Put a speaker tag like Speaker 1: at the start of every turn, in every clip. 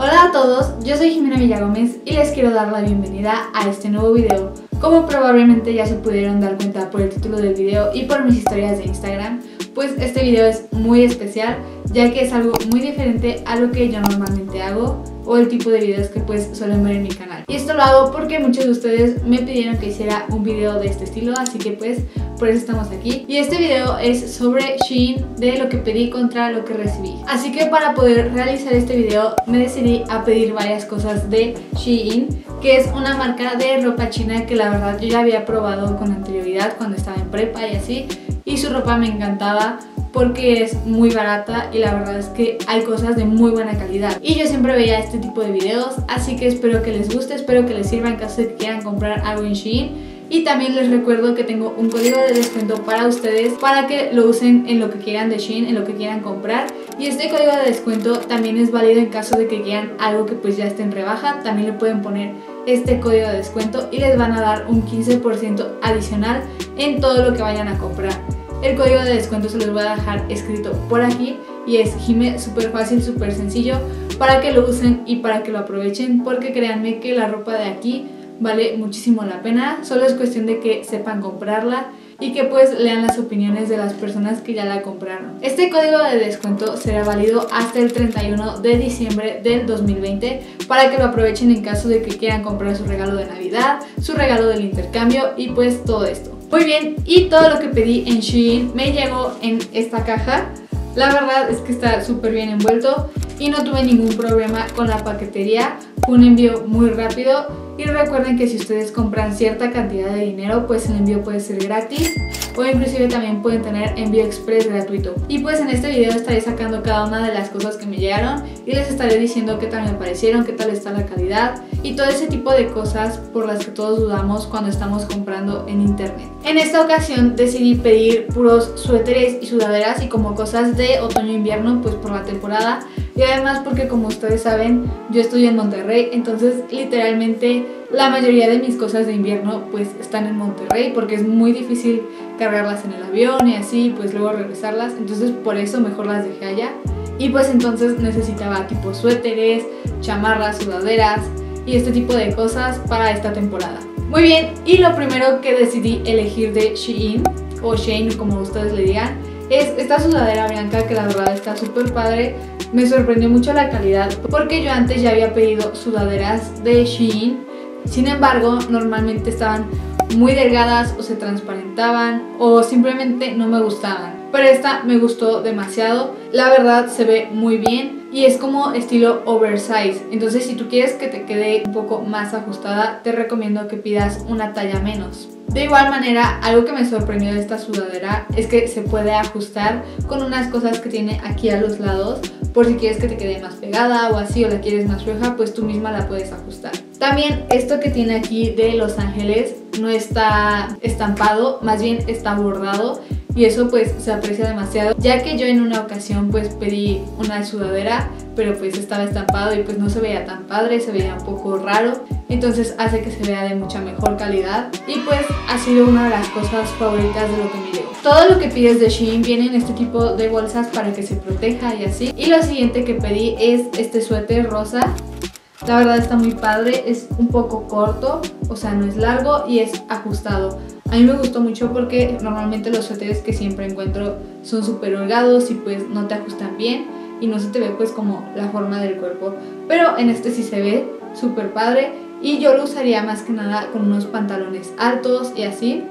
Speaker 1: Hola a todos, yo soy Jimena Villagómez y les quiero dar la bienvenida a este nuevo video. Como probablemente ya se pudieron dar cuenta por el título del video y por mis historias de Instagram, pues este video es muy especial ya que es algo muy diferente a lo que yo normalmente hago o el tipo de videos que pues suelen ver en mi canal. Y esto lo hago porque muchos de ustedes me pidieron que hiciera un video de este estilo, así que pues por eso estamos aquí. Y este video es sobre Shein, de lo que pedí contra lo que recibí. Así que para poder realizar este video me decidí a pedir varias cosas de Shein, que es una marca de ropa china que la verdad yo ya había probado con anterioridad cuando estaba en prepa y así, y su ropa me encantaba porque es muy barata y la verdad es que hay cosas de muy buena calidad. Y yo siempre veía este tipo de videos, así que espero que les guste, espero que les sirva en caso de que quieran comprar algo en Shein. Y también les recuerdo que tengo un código de descuento para ustedes para que lo usen en lo que quieran de Shein, en lo que quieran comprar. Y este código de descuento también es válido en caso de que quieran algo que pues ya esté en rebaja. También le pueden poner este código de descuento y les van a dar un 15% adicional en todo lo que vayan a comprar. El código de descuento se los voy a dejar escrito por aquí y es Jime, súper fácil, súper sencillo para que lo usen y para que lo aprovechen, porque créanme que la ropa de aquí vale muchísimo la pena. Solo es cuestión de que sepan comprarla y que pues lean las opiniones de las personas que ya la compraron. Este código de descuento será válido hasta el 31 de diciembre del 2020 para que lo aprovechen en caso de que quieran comprar su regalo de Navidad, su regalo del intercambio y pues todo esto. Muy bien, y todo lo que pedí en Shein me llegó en esta caja. La verdad es que está súper bien envuelto y no tuve ningún problema con la paquetería. Fue un envío muy rápido y recuerden que si ustedes compran cierta cantidad de dinero, pues el envío puede ser gratis o inclusive también pueden tener envío express gratuito. Y pues en este video estaré sacando cada una de las cosas que me llegaron y les estaré diciendo qué tal me parecieron, qué tal está la calidad y todo ese tipo de cosas por las que todos dudamos cuando estamos comprando en internet. En esta ocasión decidí pedir puros suéteres y sudaderas y como cosas de otoño-invierno pues por la temporada, y además porque como ustedes saben yo estoy en Monterrey, entonces literalmente la mayoría de mis cosas de invierno pues están en Monterrey porque es muy difícil cargarlas en el avión y así pues luego regresarlas, entonces por eso mejor las dejé allá. Y pues entonces necesitaba tipo suéteres, chamarras, sudaderas y este tipo de cosas para esta temporada. Muy bien, y lo primero que decidí elegir de Shein o Shein como ustedes le digan es esta sudadera blanca que la verdad está súper padre. Me sorprendió mucho la calidad porque yo antes ya había pedido sudaderas de Shein, sin embargo normalmente estaban muy delgadas o se transparentaban o simplemente no me gustaban, pero esta me gustó demasiado. La verdad se ve muy bien y es como estilo oversize, entonces si tú quieres que te quede un poco más ajustada te recomiendo que pidas una talla menos. De igual manera, algo que me sorprendió de esta sudadera es que se puede ajustar con unas cosas que tiene aquí a los lados, por si quieres que te quede más pegada o así, o la quieres más floja, pues tú misma la puedes ajustar. También esto que tiene aquí de Los Ángeles no está estampado, más bien está bordado, y eso pues se aprecia demasiado, ya que yo en una ocasión pues pedí una sudadera pero pues estaba estampado y pues no se veía tan padre, se veía un poco raro, entonces hace que se vea de mucha mejor calidad y pues ha sido una de las cosas favoritas de lo que me llegó. Todo lo que pides de Shein viene en este tipo de bolsas para que se proteja y así. Y lo siguiente que pedí es este suéter rosa. La verdad está muy padre, es un poco corto, o sea no es largo y es ajustado. A mí me gustó mucho porque normalmente los suéteres que siempre encuentro son súper holgados y pues no te ajustan bien y no se te ve pues como la forma del cuerpo, pero en este sí se ve súper padre y yo lo usaría más que nada con unos pantalones altos y así.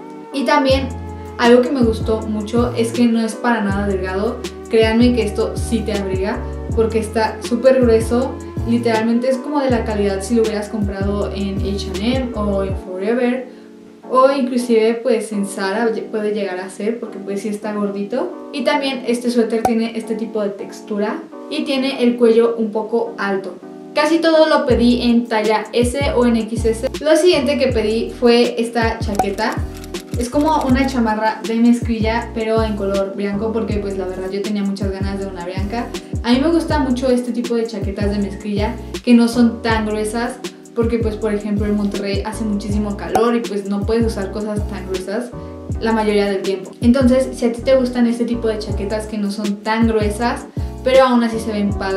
Speaker 1: Y también algo que me gustó mucho es que no es para nada delgado, créanme que esto sí te abriga porque está súper grueso. Literalmente es como de la calidad si lo hubieras comprado en H&M o en Forever o inclusive pues en Zara puede llegar a ser, porque pues sí está gordito. Y también este suéter tiene este tipo de textura y tiene el cuello un poco alto. Casi todo lo pedí en talla S o en XS. Lo siguiente que pedí fue esta chaqueta. Es como una chamarra de mezclilla pero en color blanco porque pues la verdad yo tenía muchas ganas de una blanca. A mí me gusta mucho este tipo de chaquetas de mezclilla que no son tan gruesas porque pues por ejemplo en Monterrey hace muchísimo calor y pues no puedes usar cosas tan gruesas la mayoría del tiempo. Entonces si a ti te gustan este tipo de chaquetas que no son tan gruesas pero aún así se ven padres,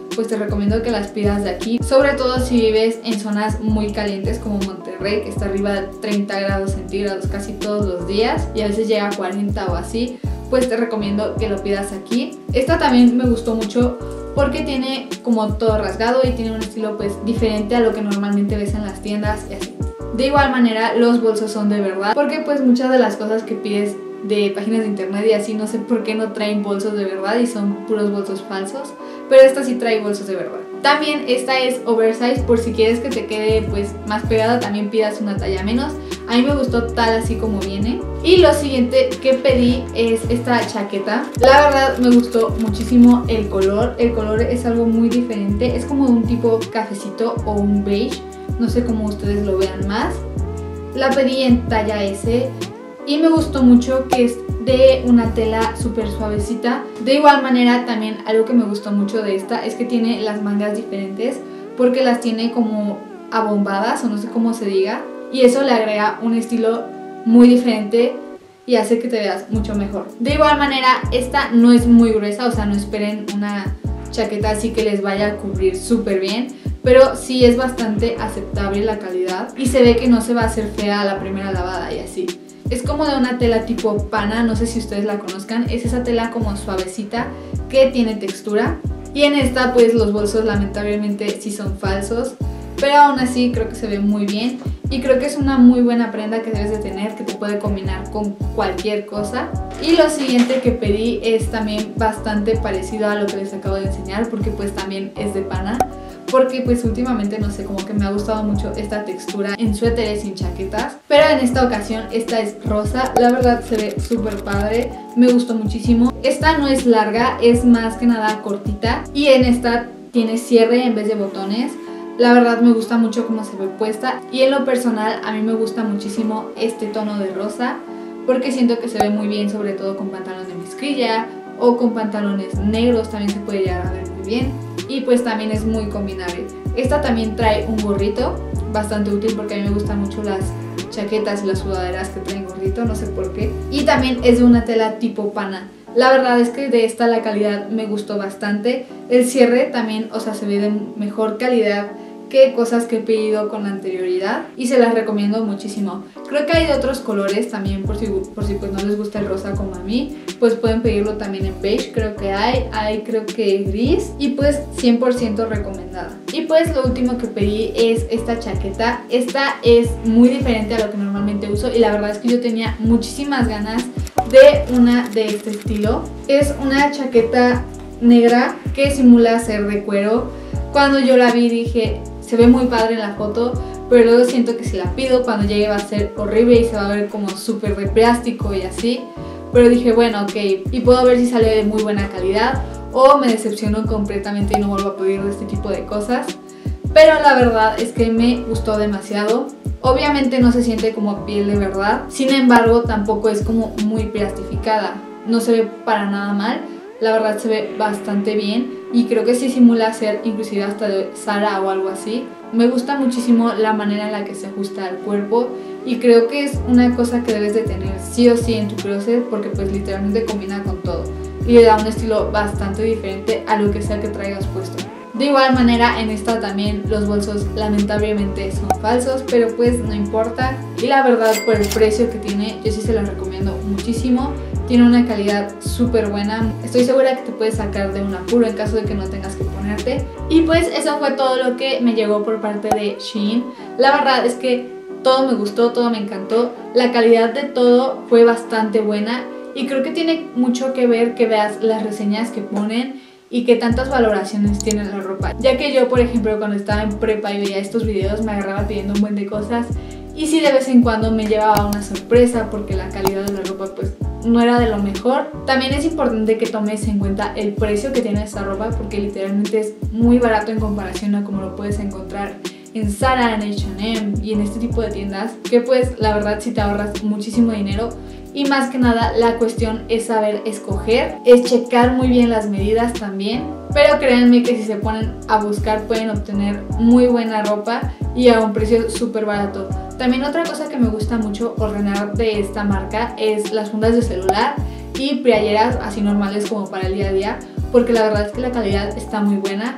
Speaker 1: pues te recomiendo que las pidas de aquí, sobre todo si vives en zonas muy calientes como Monterrey, que está arriba de 30 grados centígrados casi todos los días y a veces llega a 40 o así, pues te recomiendo que lo pidas aquí. Esta también me gustó mucho porque tiene como todo rasgado y tiene un estilo pues diferente a lo que normalmente ves en las tiendas y así. De igual manera los bolsos son de verdad, porque pues muchas de las cosas que pides de páginas de internet y así no sé por qué no traen bolsos de verdad y son puros bolsos falsos, pero esta sí trae bolsos de verdad. También esta es oversize, por si quieres que te quede pues más pegada también pidas una talla menos. A mí me gustó tal así como viene. Y lo siguiente que pedí es esta chaqueta. La verdad me gustó muchísimo el color es algo muy diferente, es como de un tipo cafecito o un beige, no sé cómo ustedes lo vean más. La pedí en talla S y me gustó mucho que es de una tela súper suavecita. De igual manera también algo que me gustó mucho de esta es que tiene las mangas diferentes, porque las tiene como abombadas o no sé cómo se diga, y eso le agrega un estilo muy diferente y hace que te veas mucho mejor. De igual manera esta no es muy gruesa, o sea no esperen una chaqueta así que les vaya a cubrir súper bien, pero sí es bastante aceptable la calidad y se ve que no se va a hacer fea a la primera lavada y así. Es como de una tela tipo pana, no sé si ustedes la conozcan, es esa tela como suavecita que tiene textura. Y en esta pues los bolsos lamentablemente sí son falsos, pero aún así creo que se ve muy bien y creo que es una muy buena prenda que debes de tener, que te puede combinar con cualquier cosa. Y lo siguiente que pedí es también bastante parecido a lo que les acabo de enseñar, porque pues también es de pana, porque pues últimamente no sé, como que me ha gustado mucho esta textura en suéteres y en chaquetas, pero en esta ocasión esta es rosa. La verdad se ve súper padre, me gustó muchísimo. Esta no es larga, es más que nada cortita y en esta tiene cierre en vez de botones. La verdad me gusta mucho cómo se ve puesta y en lo personal a mí me gusta muchísimo este tono de rosa, porque siento que se ve muy bien sobre todo con pantalones de mezclilla o con pantalones negros, también se puede llegar a ver muy bien. Y pues también es muy combinable. Esta también trae un gorrito, bastante útil porque a mí me gustan mucho las chaquetas y las sudaderas que traen gorrito, no sé por qué. Y también es de una tela tipo pana. La verdad es que de esta la calidad me gustó bastante. El cierre también, o sea, se ve de mejor calidad que cosas que he pedido con anterioridad y se las recomiendo muchísimo. Creo que hay de otros colores también, por si pues no les gusta el rosa como a mí, pues pueden pedirlo también en beige, creo que hay creo que gris, y pues 100% recomendada. Y pues lo último que pedí es esta chaqueta. Esta es muy diferente a lo que normalmente uso y la verdad es que yo tenía muchísimas ganas de una de este estilo. Es una chaqueta negra que simula ser de cuero. Cuando yo la vi dije, se ve muy padre en la foto, pero luego siento que si la pido cuando llegue va a ser horrible y se va a ver como súper de plástico y así. Pero dije, bueno, ok, y puedo ver si sale de muy buena calidad o me decepciono completamente y no vuelvo a pedir este tipo de cosas. Pero la verdad es que me gustó demasiado. Obviamente no se siente como piel de verdad, sin embargo tampoco es como muy plastificada, no se ve para nada mal. La verdad se ve bastante bien y creo que sí simula ser inclusive hasta de Zara o algo así. Me gusta muchísimo la manera en la que se ajusta al cuerpo y creo que es una cosa que debes de tener sí o sí en tu closet, porque pues literalmente combina con todo y le da un estilo bastante diferente a lo que sea que traigas puesto. De igual manera en esta también los bolsos lamentablemente son falsos, pero pues no importa, y la verdad por el precio que tiene yo sí se los recomiendo muchísimo. Tiene una calidad súper buena, estoy segura que te puedes sacar de un apuro en caso de que no tengas que ponerte. Y pues eso fue todo lo que me llegó por parte de Shein. La verdad es que todo me gustó, todo me encantó, la calidad de todo fue bastante buena y creo que tiene mucho que ver que veas las reseñas que ponen y que tantas valoraciones tiene la ropa, ya que yo por ejemplo cuando estaba en prepa y veía estos videos me agarraba pidiendo un buen de cosas y sí de vez en cuando me llevaba una sorpresa porque la calidad de la ropa pues no era de lo mejor. También es importante que tomes en cuenta el precio que tiene esta ropa, porque literalmente es muy barato en comparación a como lo puedes encontrar en Zara, en H&M y en este tipo de tiendas, que pues la verdad sí te ahorras muchísimo dinero. Y más que nada la cuestión es saber escoger, es checar muy bien las medidas también, pero créanme que si se ponen a buscar pueden obtener muy buena ropa y a un precio súper barato. También otra cosa que me gusta mucho ordenar de esta marca es las fundas de celular y playeras así normales como para el día a día, porque la verdad es que la calidad está muy buena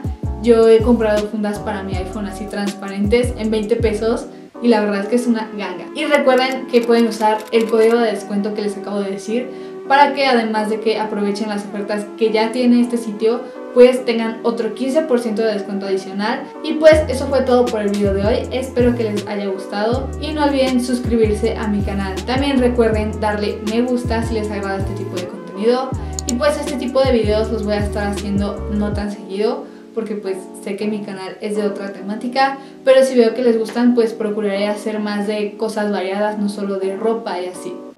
Speaker 1: yo he comprado fundas para mi iPhone así transparentes en 20 pesos y la verdad es que es una ganga. Y recuerden que pueden usar el código de descuento que les acabo de decir para que además de que aprovechen las ofertas que ya tiene este sitio, pues tengan otro 15% de descuento adicional. Y pues eso fue todo por el video de hoy, espero que les haya gustado y no olviden suscribirse a mi canal. También recuerden darle me gusta si les agrada este tipo de contenido y pues este tipo de videos los voy a estar haciendo no tan seguido porque pues sé que mi canal es de otra temática, pero si veo que les gustan pues procuraré hacer más de cosas variadas, no solo de ropa y así.